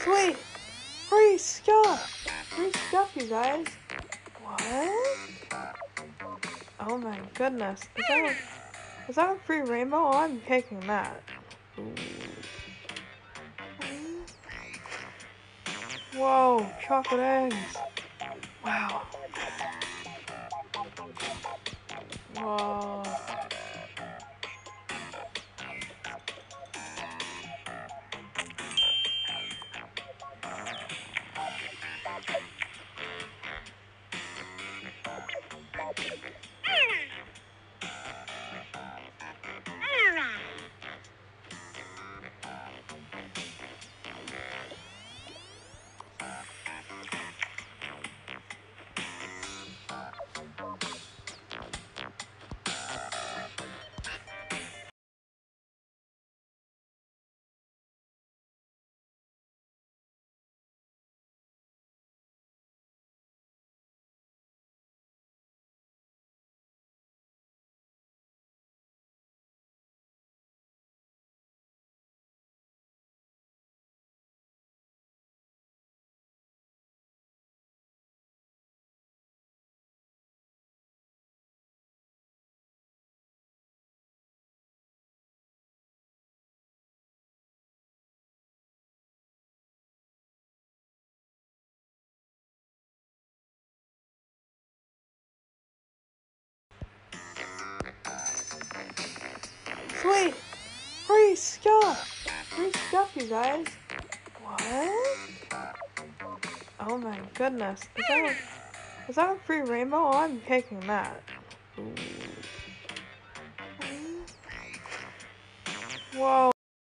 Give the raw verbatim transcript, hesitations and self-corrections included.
Sweet! Free stuff! Free stuff, you guys! What? Oh my goodness. Is that a, is that a free rainbow? Oh, I'm taking that. Ooh. Whoa, chocolate eggs. Wow. Whoa. Sweet! Free stuff! Free stuff, you guys! What? Oh my goodness. Is that a, is that a free rainbow? Oh, I'm taking that. Ooh. Whoa.